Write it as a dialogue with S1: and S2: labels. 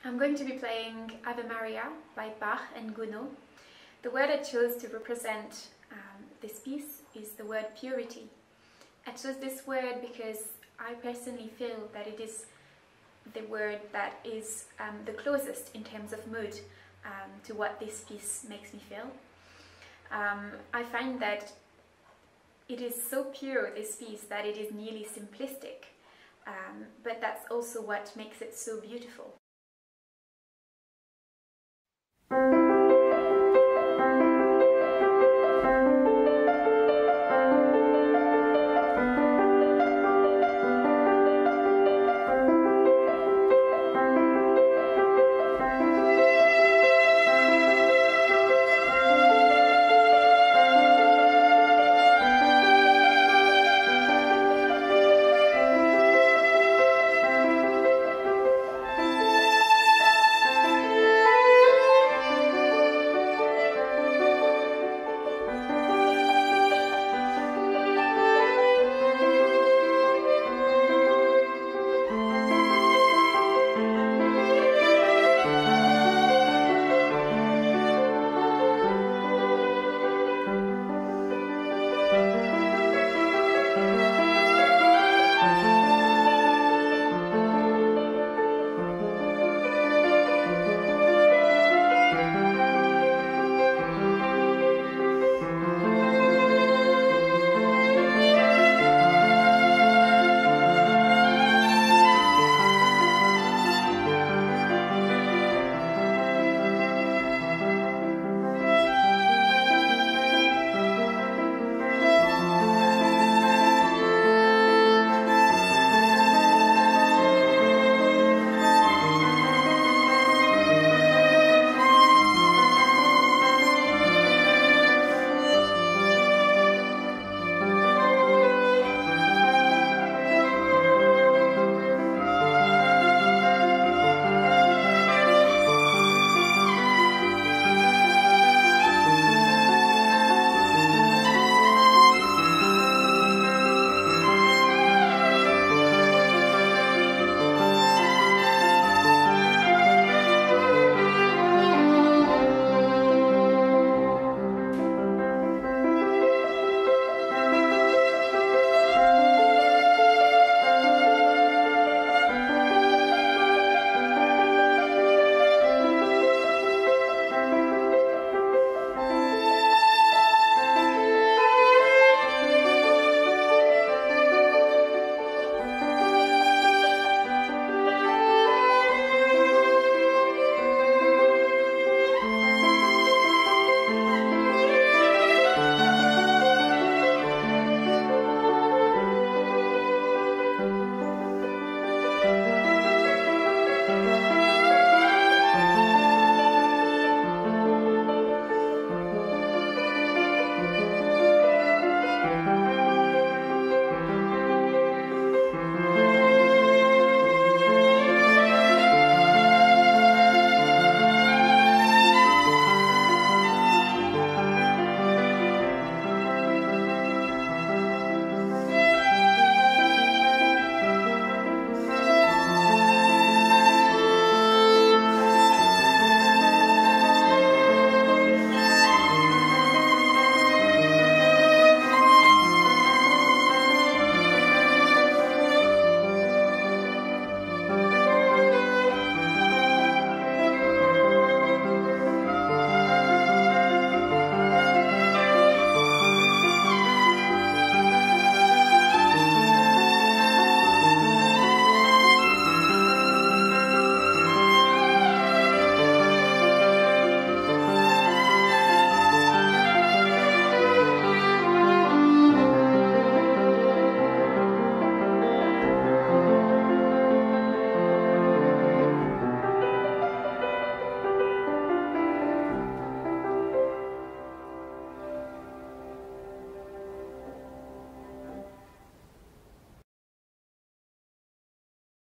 S1: I'm going to be playing Ave Maria by Bach and Gounod. The word I chose to represent this piece is the word purity. I chose this word because I personally feel that it is the word that is the closest in terms of mood to what this piece makes me feel. I find that it is so pure, this piece, that it is nearly simplistic, but that's also what makes it so beautiful.